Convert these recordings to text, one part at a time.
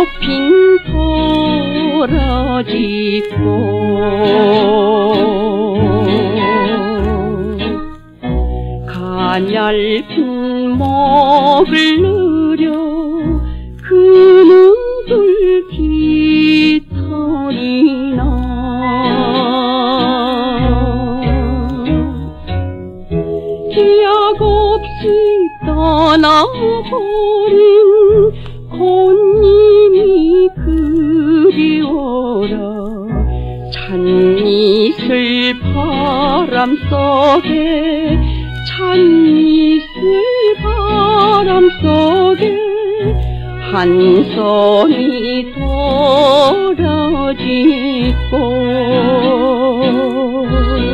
핀 도라지꽃 가냘픈 목을 누려 그눈들 깃털이나 기약 없이 떠나버린 꽃님이 그리워라. 찬이슬 바람 속에 찬이슬 바람 속에 한 손이 도라지꽃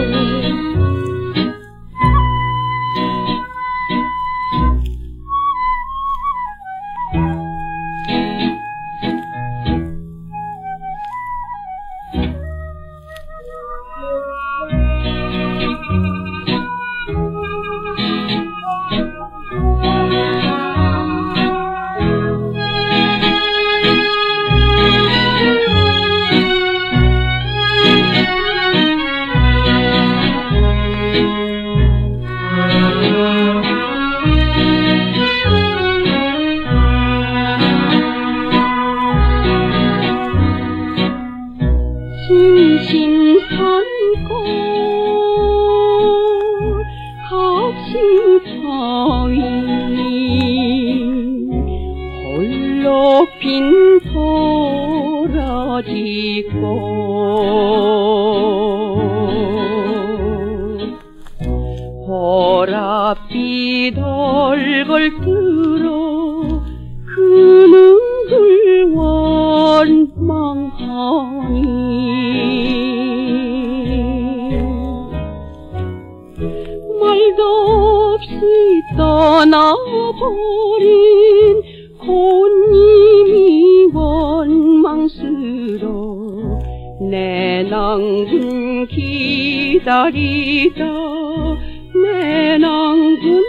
심심산골 각시타위 홀로 핀 도라지꽃 보랏빛 얼굴 들어 그눈들 원망하니 말도 없이 떠나버린 꽃님이 원망스러 내 낭군 기다리다 내 낭군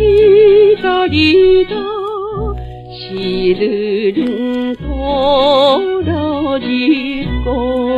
기다리다 시들은 도라지꽃